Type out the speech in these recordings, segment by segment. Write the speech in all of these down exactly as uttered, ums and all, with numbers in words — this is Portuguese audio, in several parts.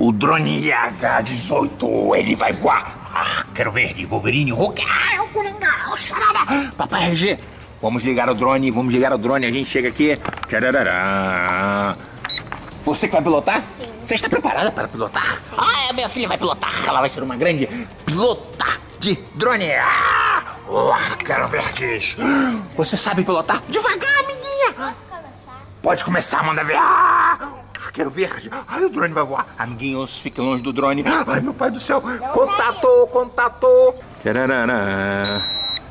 O drone H dezoito, ele vai voar. Ah, quero ver, de Wolverine, Hulk. Ah, o Coringa, o Charada. Papai R G, vamos ligar o drone, vamos ligar o drone. A gente chega aqui. Tcharará. Você que vai pilotar? Sim. Você está preparada para pilotar? Sim. Ah, a minha filha vai pilotar. Ela vai ser uma grande pilota de drone. Ah, ah, quero ver disso. Você sabe pilotar? Devagar, amiguinha. Posso começar? Pode começar, manda ver. Ah, quero ver. Ai, o drone vai voar. Amiguinhos, fiquem longe do drone. Ai, meu pai do céu. Não Contatou, contatou. Tcharará.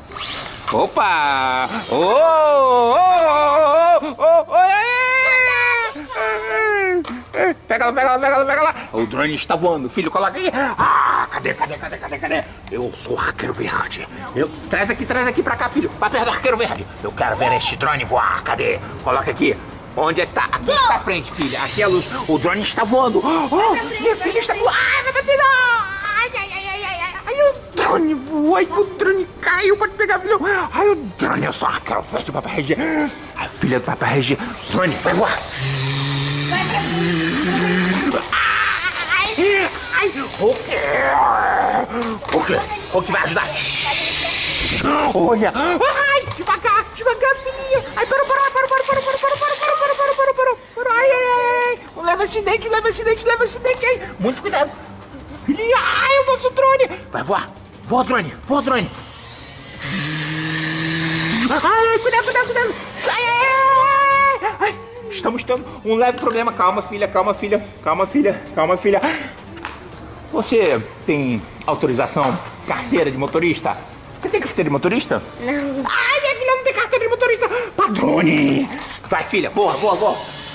Opa! Oh, oh, oh, oh, oh, é. Pega lá, pega lá, pega lá, pega lá. O drone está voando, filho, coloca aí. Ah, cadê, cadê, cadê, cadê, cadê? Eu sou o Arqueiro Verde. Eu... Traz aqui, traz aqui pra cá, filho. Pra perto do Arqueiro Verde. Eu quero ver este drone voar. Cadê? Coloca aqui. Onde é que tá? Aqui está a frente, filha. Aqui é a luz. O drone está voando. Oh, minha filha está voando. Ai, vai bater não. Ai, ai, ai, ai, ai. Ai, o drone voa. Ai, o drone caiu. Pode pegar, filho. Ai, o drone. Eu sou o Arqueiro Verde do Papai Regi. A filha do Papai Regi. Drone, vai voar. Vai pra frente. Ai, ai, Hulk. Hulk, Hulk vai ajudar. Olha. Ai, devagar, devagar, filhinha. Ai, parou, parou, parou, parou, parou, parou, parou, parou, parou, parou, parou, parou, parou, parou. Ai, ai, ai. Leva acidente, leva acidente, leva acidente. Ai, muito cuidado. Filhinha, ai, o nosso drone. Vai voar. Voa, drone, voa, drone. Ai, cuidado, cuidado, cuidado. Ai, ai, ai, ai. Estamos tendo um leve problema. Calma, filha, calma, filha. Calma, filha, calma, filha. Você tem autorização, carteira de motorista? Você tem carteira de motorista? Não. Ai, minha filha não tem carteira de motorista. Padrone. Vai, filha, boa, boa, boa.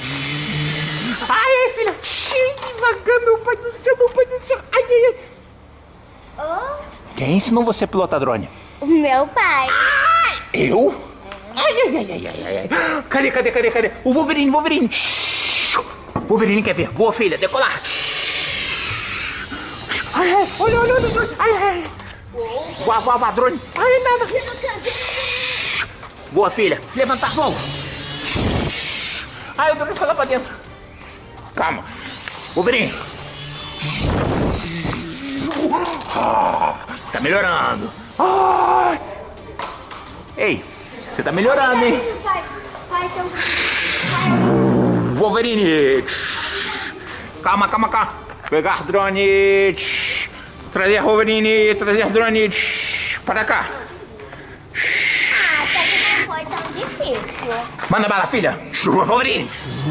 Ai, filha. Devagar, meu pai do céu, meu pai do céu. Ai, ai, ai. Oh, Quem ensinou você a pilotar drone? o meu pai. Ai, eu? Ai, ai, ai, ai, ai, ai. Cadê, cadê, cadê, cadê? O Wolverine, Wolverine. Wolverine quer ver. Boa, filha, decolar. Ai, ai, olha, olha, olha. Ai, ai. Voa, voa, voa, drone. Ai, nada. Boa, filha. Levantar voo. Ai, o drone foi lá pra dentro. Calma. Wolverine. Ah, tá melhorando. Ai. Ei, você tá melhorando, hein? Pai, pai, então... Pai, Wolverine. Calma, calma, calma. Pegar drone. Trazer Wolverine, trazer drone. Para cá. ah, até que não foi tão difícil. Manda bala, filha. Chuva, Wolverine.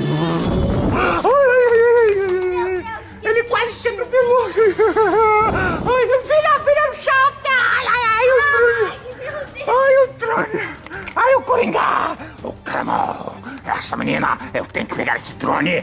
Ele quase se atropelou. Ai, filha, filha, chata. Ai, ai, ai, o drone. Ai, o drone. Ai, o Coringa. O Caramba. Essa menina, eu tenho que pegar esse drone.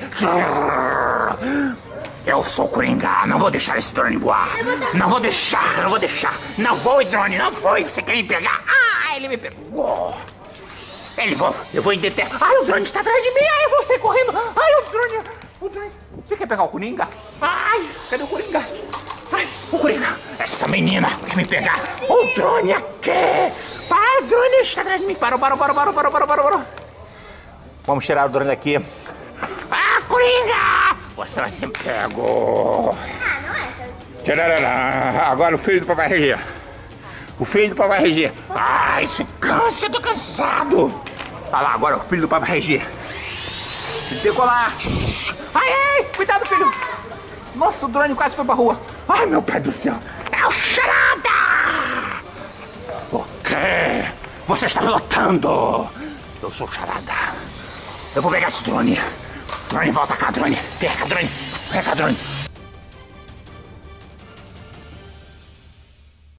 Eu sou o Coringa, não vou deixar esse drone voar. Não vou deixar, não vou deixar. Não voe, drone, não voe. Você quer me pegar? Ah, ele me pegou. Ele voa, eu vou deter. Ai, o drone está atrás de mim. Ai, você correndo. Ai, o drone, o drone. Você quer pegar o Coringa? Ai, cadê o Coringa? Ai, o Coringa. Essa menina quer me pegar. O drone aqui. Ai, o drone está atrás de mim. Parou, parou, parou, parou, parou, parou, parou. Vamos tirar o drone daqui. Ah, Coringa! Você vai ser pego. Ah, não é tão difícil. Tcharará. Agora o filho do Papai Regi. O filho do Papai Regi. Ai, isso cansa, eu tô cansado. Olha lá, agora o filho do Papai Regi. Decolar. Ai, ai, cuidado, filho. Nossa, o drone quase foi pra rua. Ai, meu pai do céu. É o Charada. O quê? Você está pilotando. Eu sou o Charada. Eu vou pegar esse drone. Drone, volta cá, drone. Perca, drone. Perca, drone.